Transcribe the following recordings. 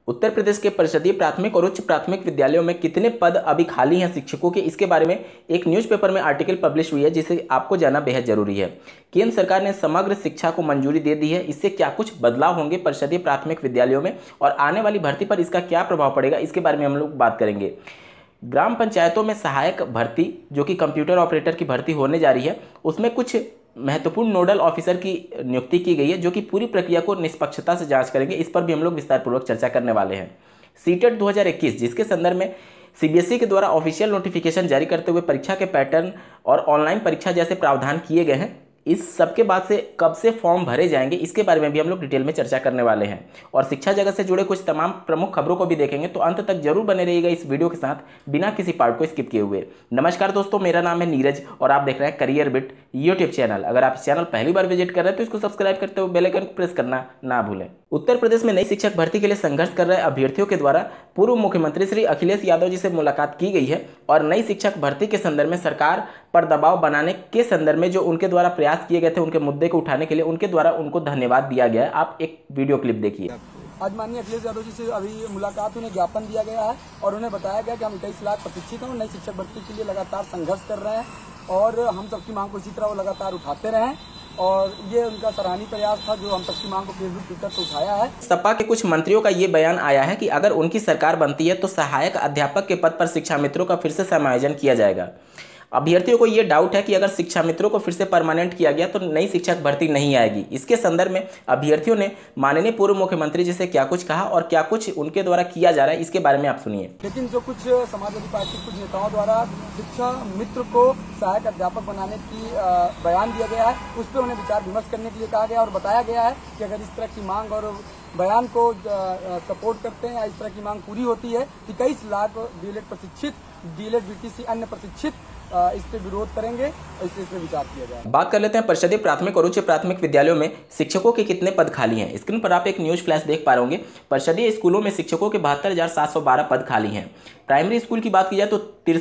उत्तर प्रदेश के परिषदीय प्राथमिक और उच्च प्राथमिक विद्यालयों में कितने पद अभी खाली हैं शिक्षकों के, इसके बारे में एक न्यूज़पेपर में आर्टिकल पब्लिश हुई है जिसे आपको जानना बेहद जरूरी है। केंद्र सरकार ने समग्र शिक्षा को मंजूरी दे दी है। इससे क्या कुछ बदलाव होंगे परिषदीय प्राथमिक विद्यालयों में और आने वाली भर्ती पर इसका क्या प्रभाव पड़ेगा, इसके बारे में हम लोग बात करेंगे। ग्राम पंचायतों में सहायक भर्ती जो कि कंप्यूटर ऑपरेटर की भर्ती होने जा रही है, उसमें कुछ महत्वपूर्ण नोडल ऑफिसर की नियुक्ति की गई है जो कि पूरी प्रक्रिया को निष्पक्षता से जांच करेंगे। इस पर भी हम लोग विस्तारपूर्वक चर्चा करने वाले हैं। सीटेट 2021 जिसके संदर्भ में सीबीएसई के द्वारा ऑफिशियल नोटिफिकेशन जारी करते हुए परीक्षा के पैटर्न और ऑनलाइन परीक्षा जैसे प्रावधान किए गए हैं। इस सब के बाद से कब से फॉर्म भरे जाएंगे इसके बारे में भी हम लोग डिटेल में चर्चा करने वाले हैं और शिक्षा जगत से जुड़े कुछ तमाम प्रमुख खबरों को भी देखेंगे। तो अंत तक जरूर बने रहिएगा इस वीडियो के साथ बिना किसी पार्ट को स्किप किए हुए। नमस्कार दोस्तों, मेरा नाम है नीरज और आप देख रहे हैं करियर बिट यूट्यूब चैनल। अगर आप इस चैनल पहली बार विजिट कर रहे हैं तो इसको सब्सक्राइब करते हुए बेल आइकन को प्रेस करना ना भूलें। उत्तर प्रदेश में नई शिक्षक भर्ती के लिए संघर्ष कर रहे अभ्यर्थियों के द्वारा पूर्व मुख्यमंत्री श्री अखिलेश यादव जी से मुलाकात की गई है और नई शिक्षक भर्ती के संदर्भ में सरकार पर दबाव बनाने के संदर्भ में जो उनके द्वारा प्रयास किए गए थे उनके मुद्दे को उठाने के लिए उनके द्वारा उनको धन्यवाद दिया गया है। आप एक वीडियो क्लिप देखिए। आज माननीय अखिलेश यादव जी से अभी मुलाकात, उन्हें ज्ञापन दिया गया है और उन्हें बताया गया कि हम 21 लाख प्रशिक्षित हैं और नई शिक्षक भर्ती के लिए लगातार संघर्ष कर रहे हैं और हम सबकी मांग को इसी तरह वो लगातार उठाते रहें और ये उनका सराहनीय प्रयास था जो हम सबकी मांग को फेसबुक ट्विटर पर उठाया है। सपा के कुछ मंत्रियों का ये बयान आया है कि अगर उनकी सरकार बनती है तो सहायक अध्यापक के पद पर शिक्षा मित्रों का फिर से समायोजन किया जाएगा। अभ्यर्थियों को ये डाउट है कि अगर शिक्षा मित्रों को फिर से परमानेंट किया गया तो नई शिक्षक भर्ती नहीं आएगी। इसके संदर्भ में अभ्यर्थियों ने माननीय पूर्व मुख्यमंत्री जी से क्या कुछ कहा और क्या कुछ उनके द्वारा किया जा रहा है, इसके बारे में आप सुनिए। लेकिन जो कुछ समाजवादी पार्टी के कुछ नेताओं द्वारा शिक्षा मित्र को सहायक अध्यापक बनाने की बयान दिया गया है, उस पर उन्हें विचार विमर्श करने के लिए कहा गया और बताया गया है कि अगर इस तरह की मांग और बयान को सपोर्ट करते हैं या इस तरह की मांग पूरी होती है कि 21 लाख डीएलएड प्रशिक्षित, डीएलएड बीटीसी अन्य प्रशिक्षित इस पे विरोध करेंगे और इस पे विचार किया जाए। बात कर लेते हैं परिषदीय प्राथमिक और उच्च प्राथमिक विद्यालयों में शिक्षकों के कितने पद खाली हैं। स्क्रीन पर आप एक न्यूज फ्लैश देख पा रहे होंगे। परिषदीय स्कूलों में शिक्षकों के 72,712 पद खाली हैं। प्राइमरी स्कूल की बात की जाए तो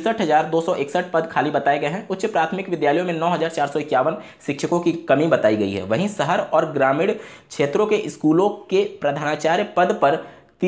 63,261 पद खाली बताए गए हैं। उच्च प्राथमिक विद्यालयों में 9,451 शिक्षकों की कमी बताई गई है। वहीं शहर और ग्रामीण क्षेत्रों के स्कूलों के प्रधानाचार्य पद पर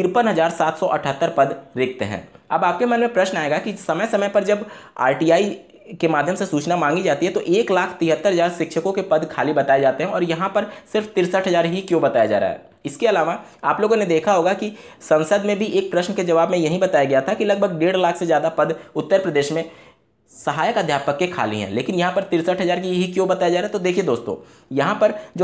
53,778 पद रिक्त हैं। अब आपके मन में प्रश्न आएगा कि समय समय पर जब आरटीआई के माध्यम से सूचना मांगी जाती है तो 1,73,000 शिक्षकों के पद खाली बताए जाते हैं और यहाँ पर सिर्फ 63,000 ही क्यों बताया जा रहा है। इसके अलावा आप लोगों ने देखा होगा कि संसद में भी एक प्रश्न के जवाब में यही बताया गया था कि लगभग 1.5 लाख से ज़्यादा पद उत्तर प्रदेश में सहायक अध्यापक के खाली हैं, लेकिन यहाँ पर 63,000 की ही क्यों बताया जा रहा है। तो देखिए दोस्तों, यहाँ पर जो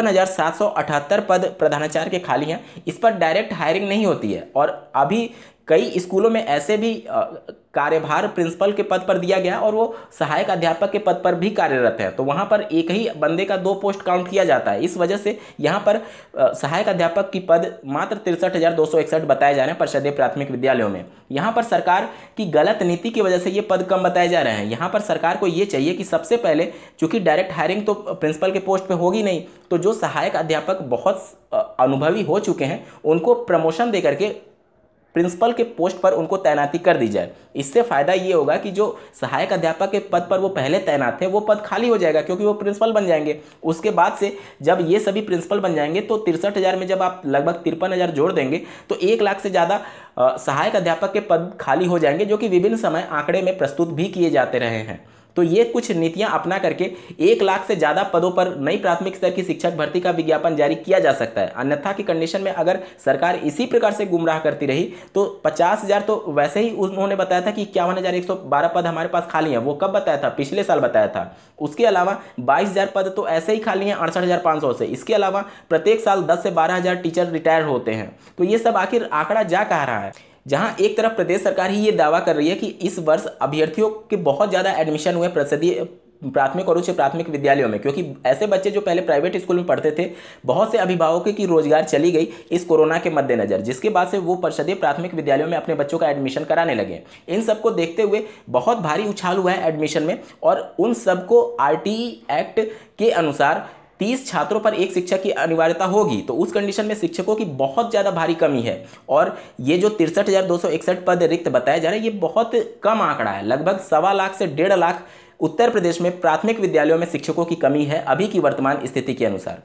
53,778 पद प्रधानाचार्य के खाली हैं इस पर डायरेक्ट हायरिंग नहीं होती है और अभी कई स्कूलों में ऐसे भी कार्यभार प्रिंसिपल के पद पर दिया गया और वो सहायक अध्यापक के पद पर भी कार्यरत है, तो वहाँ पर एक ही बंदे का 2 पोस्ट काउंट किया जाता है। इस वजह से यहाँ पर सहायक अध्यापक की पद मात्र 63,261 बताए जा रहे हैं परिषदीय प्राथमिक विद्यालयों में। यहाँ पर सरकार की गलत नीति की वजह से ये पद कम बताए जा रहे हैं। यहाँ पर सरकार को ये चाहिए कि सबसे पहले, चूंकि डायरेक्ट हायरिंग तो प्रिंसिपल के पोस्ट पर होगी नहीं, तो जो सहायक अध्यापक बहुत अनुभवी हो चुके हैं उनको प्रमोशन दे करके प्रिंसिपल के पोस्ट पर उनको तैनाती कर दी जाए। इससे फ़ायदा ये होगा कि जो सहायक अध्यापक के पद पर वो पहले तैनात थे वो पद खाली हो जाएगा क्योंकि वो प्रिंसिपल बन जाएंगे। उसके बाद से जब ये सभी प्रिंसिपल बन जाएंगे तो 63,000 में जब आप लगभग 53,000 जोड़ देंगे तो 1 लाख से ज़्यादा सहायक अध्यापक के पद खाली हो जाएंगे, जो कि विभिन्न समय आंकड़े में प्रस्तुत भी किए जाते रहे हैं। तो ये कुछ नीतियां अपना करके 1 लाख से ज़्यादा पदों पर नई प्राथमिक स्तर की शिक्षक भर्ती का विज्ञापन जारी किया जा सकता है। अन्यथा की कंडीशन में अगर सरकार इसी प्रकार से गुमराह करती रही तो 50,000 तो वैसे ही उन्होंने बताया था कि 51,112 पद हमारे पास खाली हैं। वो कब बताया था? पिछले साल बताया था। उसके अलावा 22,000 पद तो ऐसे ही खाली हैं 68,500 से। इसके अलावा प्रत्येक साल 10 से 12,000 टीचर रिटायर होते हैं। तो ये सब आखिर आंकड़ा जा कहाँ रहा है? जहां एक तरफ प्रदेश सरकार ही ये दावा कर रही है कि इस वर्ष अभ्यर्थियों के बहुत ज़्यादा एडमिशन हुए परिषदीय प्राथमिक और उच्च प्राथमिक विद्यालयों में, क्योंकि ऐसे बच्चे जो पहले प्राइवेट स्कूल में पढ़ते थे, बहुत से अभिभावकों की रोजगार चली गई इस कोरोना के मद्देनजर, जिसके बाद से वो परिषदीय प्राथमिक विद्यालयों में अपने बच्चों का एडमिशन कराने लगे। इन सबको देखते हुए बहुत भारी उछाल हुआ है एडमिशन में और उन सबको आरटीई एक्ट के अनुसार 30 छात्रों पर एक शिक्षक की अनिवार्यता होगी। तो उस कंडीशन में शिक्षकों की बहुत ज़्यादा भारी कमी है और ये जो 63,261 पद रिक्त बताए जा रहे हैं ये बहुत कम आंकड़ा है। लगभग 1.25 लाख से 1.5 लाख उत्तर प्रदेश में प्राथमिक विद्यालयों में शिक्षकों की कमी है अभी की वर्तमान स्थिति के अनुसार।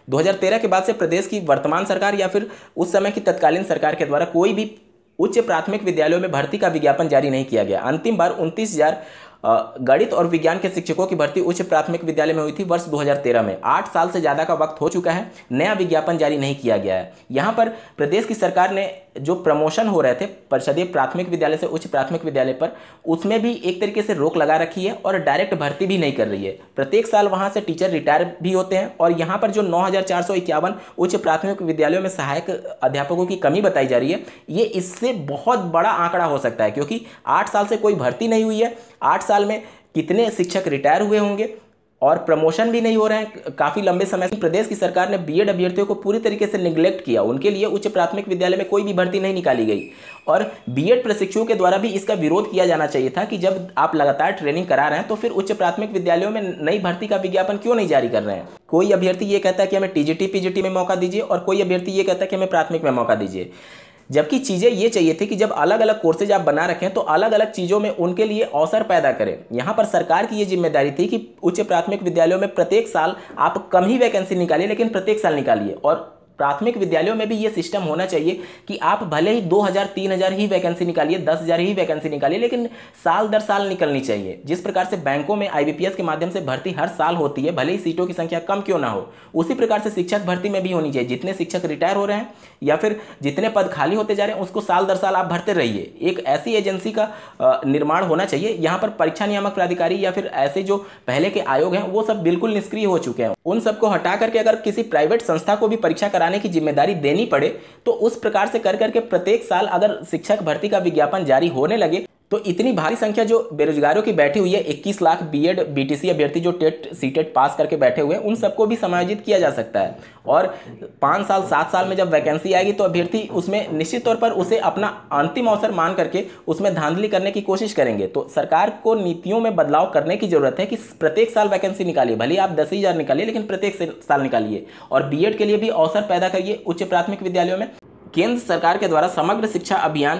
2013 के बाद से प्रदेश की वर्तमान सरकार या फिर उस समय की तत्कालीन सरकार के द्वारा कोई भी उच्च प्राथमिक विद्यालयों में भर्ती का विज्ञापन जारी नहीं किया गया। अंतिम बार 29,000 गणित और विज्ञान के शिक्षकों की भर्ती उच्च प्राथमिक विद्यालय में हुई थी वर्ष 2013 में। 8 साल से ज़्यादा का वक्त हो चुका है, नया विज्ञापन जारी नहीं किया गया है। यहाँ पर प्रदेश की सरकार ने जो प्रमोशन हो रहे थे परिषदीय प्राथमिक विद्यालय से उच्च प्राथमिक विद्यालय पर, उसमें भी एक तरीके से रोक लगा रखी है और डायरेक्ट भर्ती भी नहीं कर रही है। प्रत्येक साल वहाँ से टीचर रिटायर भी होते हैं और यहाँ पर जो 9,451 उच्च प्राथमिक विद्यालयों में सहायक अध्यापकों की कमी बताई जा रही है, ये इससे बहुत बड़ा आंकड़ा हो सकता है, क्योंकि 8 साल से कोई भर्ती नहीं हुई है। 8 साल में कितने शिक्षक रिटायर हुए होंगे और प्रमोशन भी नहीं हो रहे हैं काफ़ी लंबे समय से। प्रदेश की सरकार ने बीएड अभ्यर्थियों को पूरी तरीके से निगलेक्ट किया, उनके लिए उच्च प्राथमिक विद्यालय में कोई भी भर्ती नहीं निकाली गई। और बीएड प्रशिक्षुओं के द्वारा भी इसका विरोध किया जाना चाहिए था कि जब आप लगातार ट्रेनिंग करा रहे हैं तो फिर उच्च प्राथमिक विद्यालयों में नई भर्ती का विज्ञापन क्यों नहीं जारी कर रहे हैं। कोई अभ्यर्थी ये कहता है कि हमें टीजीटी पीजीटी में मौका दीजिए और कोई अभ्यर्थी ये कहता है कि हमें प्राथमिक में मौका दीजिए, जबकि चीज़ें ये चाहिए थी कि जब अलग अलग कोर्सेज आप बना रखें तो अलग अलग चीज़ों में उनके लिए अवसर पैदा करें। यहाँ पर सरकार की ये जिम्मेदारी थी कि उच्च प्राथमिक विद्यालयों में प्रत्येक साल आप कम ही वैकेंसी निकालिए, लेकिन प्रत्येक साल निकालिए। और प्राथमिक विद्यालयों में भी ये सिस्टम होना चाहिए कि आप भले ही 2,000-3,000 ही वैकेंसी निकालिए, 10,000 ही वैकेंसी निकालिए, लेकिन साल दर साल निकलनी चाहिए। जिस प्रकार से बैंकों में आईबीपीएस के माध्यम से भर्ती हर साल होती है, भले ही सीटों की संख्या कम क्यों ना हो, उसी प्रकार से शिक्षक भर्ती में भी होनी चाहिए। जितने शिक्षक रिटायर हो रहे हैं या फिर जितने पद खाली होते जा रहे हैं, उसको साल दर साल आप भरते रहिए। एक ऐसी एजेंसी का निर्माण होना चाहिए। यहाँ पर परीक्षा नियामक प्राधिकारी या फिर ऐसे जो पहले के आयोग हैं वो सब बिल्कुल निष्क्रिय हो चुके हैं। उन सबको हटा करके अगर किसी प्राइवेट संस्था को भी परीक्षा कराने की जिम्मेदारी देनी पड़े तो उस प्रकार से कर करके प्रत्येक साल अगर शिक्षक भर्ती का विज्ञापन जारी होने लगे तो इतनी भारी संख्या जो बेरोजगारों की बैठी हुई है, 21 लाख बीएड बीटीसी अभ्यर्थी जो टेट सीटेट पास करके बैठे हुए हैं, उन सबको भी समायोजित किया जा सकता है। और 5 साल 7 साल में जब वैकेंसी आएगी तो अभ्यर्थी उसमें निश्चित तौर पर उसे अपना अंतिम अवसर मान करके उसमें धांधली करने की कोशिश करेंगे। तो सरकार को नीतियों में बदलाव करने की जरूरत है कि प्रत्येक साल वैकेंसी निकालिए, भले आप 10,000 निकालिए, लेकिन प्रत्येक साल निकालिए। और बीएड के लिए भी अवसर पैदा करिए उच्च प्राथमिक विद्यालयों में। केंद्र सरकार के द्वारा समग्र शिक्षा अभियान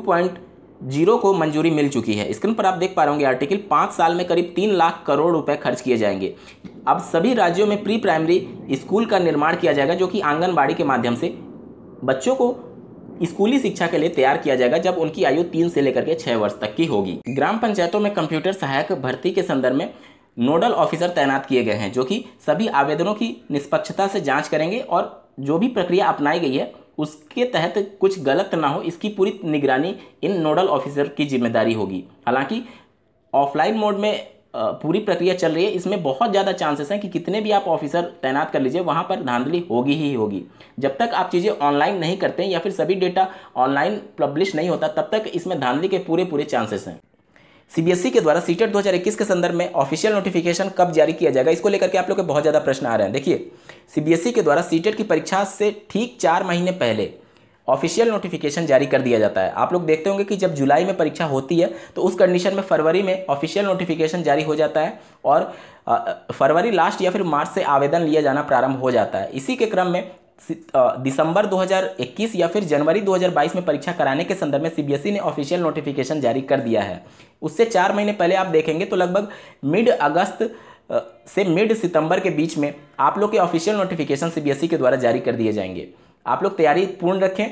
2.0 को मंजूरी मिल चुकी है। स्क्रीन पर आप देख पा रहे होंगे आर्टिकल। 5 साल में करीब 3 लाख करोड़ रुपए खर्च किए जाएंगे। अब सभी राज्यों में प्री प्राइमरी स्कूल का निर्माण किया जाएगा, जो कि आंगनबाड़ी के माध्यम से बच्चों को स्कूली शिक्षा के लिए तैयार किया जाएगा जब उनकी आयु 3 से लेकर के 6 वर्ष तक की होगी। ग्राम पंचायतों में कंप्यूटर सहायक भर्ती के संदर्भ में नोडल ऑफिसर तैनात किए गए हैं, जो कि सभी आवेदनों की निष्पक्षता से जांच करेंगे और जो भी प्रक्रिया अपनाई गई है उसके तहत कुछ गलत ना हो, इसकी पूरी निगरानी इन नोडल ऑफिसर की जिम्मेदारी होगी। हालांकि ऑफलाइन मोड में पूरी प्रक्रिया चल रही है, इसमें बहुत ज़्यादा चांसेस हैं कि कितने भी आप ऑफिसर तैनात कर लीजिए वहाँ पर धांधली होगी ही होगी। जब तक आप चीज़ें ऑनलाइन नहीं करते हैं या फिर सभी डेटा ऑनलाइन पब्लिश नहीं होता, तब तक इसमें धांधली के पूरे चांसेस हैं। सीबीएसई के द्वारा सीटेट 2021 के संदर्भ में ऑफिशियल नोटिफिकेशन कब जारी किया जाएगा, इसको लेकर के आप लोग के बहुत ज़्यादा प्रश्न आ रहे हैं। देखिए, सीबीएसई के द्वारा सीटेट की परीक्षा से ठीक 4 महीने पहले ऑफिशियल नोटिफिकेशन जारी कर दिया जाता है। आप लोग देखते होंगे कि जब जुलाई में परीक्षा होती है तो उस कंडीशन में फरवरी में ऑफिशियल नोटिफिकेशन जारी हो जाता है और फरवरी लास्ट या फिर मार्च से आवेदन लिया जाना प्रारंभ हो जाता है। इसी के क्रम में दिसंबर 2021 या फिर जनवरी 2022 में परीक्षा कराने के संदर्भ में सीबीएसई ने ऑफिशियल नोटिफिकेशन जारी कर दिया है। उससे 4 महीने पहले आप देखेंगे तो लगभग मिड अगस्त से मिड सितंबर के बीच में आप लोग के ऑफिशियल नोटिफिकेशन सीबीएसई के द्वारा जारी कर दिए जाएंगे। आप लोग तैयारी पूर्ण रखें।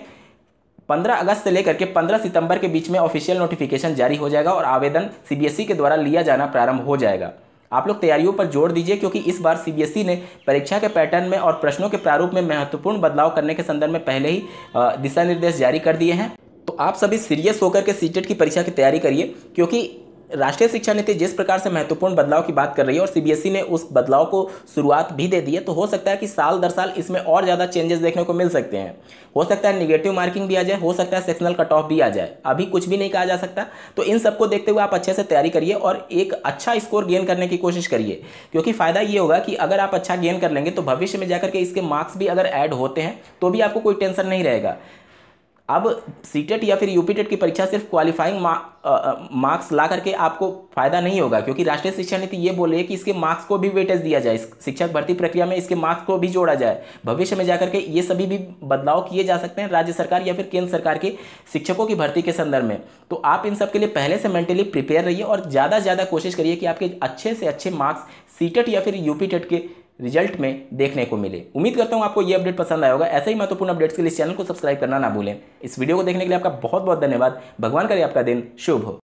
15 अगस्त से लेकर के 15 सितंबर के बीच में ऑफिशियल नोटिफिकेशन जारी हो जाएगा और आवेदन सीबीएसई के द्वारा लिया जाना प्रारंभ हो जाएगा। आप लोग तैयारियों पर जोर दीजिए, क्योंकि इस बार सीबीएसई ने परीक्षा के पैटर्न में और प्रश्नों के प्रारूप में महत्वपूर्ण बदलाव करने के संदर्भ में पहले ही दिशा निर्देश जारी कर दिए हैं। तो आप सभी सीरियस होकर के सीटेट की परीक्षा की तैयारी करिए, क्योंकि राष्ट्रीय शिक्षा नीति जिस प्रकार से महत्वपूर्ण बदलाव की बात कर रही है और सीबीएसई ने उस बदलाव को शुरुआत भी दे दी है, तो हो सकता है कि साल दर साल इसमें और ज़्यादा चेंजेस देखने को मिल सकते हैं। हो सकता है निगेटिव मार्किंग भी आ जाए, हो सकता है सेक्शनल कट ऑफ भी आ जाए, अभी कुछ भी नहीं कहा जा सकता। तो इन सबको देखते हुए आप अच्छे से तैयारी करिए और एक अच्छा स्कोर गेन करने की कोशिश करिए, क्योंकि फ़ायदा ये होगा कि अगर आप अच्छा गेन कर लेंगे तो भविष्य में जाकर के इसके मार्क्स भी अगर ऐड होते हैं तो भी आपको कोई टेंशन नहीं रहेगा। अब सीटेट या फिर यूपीटेट की परीक्षा सिर्फ क्वालिफाइंग मार्क्स ला करके आपको फायदा नहीं होगा, क्योंकि राष्ट्रीय शिक्षा नीति ये बोल रही है कि इसके मार्क्स को भी वेटेज दिया जाए, शिक्षक भर्ती प्रक्रिया में इसके मार्क्स को भी जोड़ा जाए। भविष्य में जाकर के ये सभी भी बदलाव किए जा सकते हैं राज्य सरकार या फिर केंद्र सरकार के शिक्षकों की भर्ती के संदर्भ में। तो आप इन सब के लिए पहले से मेंटली प्रिपेयर रहिए और ज़्यादा से ज़्यादा कोशिश करिए कि आपके अच्छे से अच्छे मार्क्स सीटेट या फिर यूपीटेट के रिजल्ट में देखने को मिले। उम्मीद करता हूं आपको ये अपडेट पसंद आया होगा। ऐसे ही महत्वपूर्ण अपडेट्स के लिए इस चैनल को सब्सक्राइब करना ना भूलें। इस वीडियो को देखने के लिए आपका बहुत बहुत धन्यवाद। भगवान करे आपका दिन शुभ हो।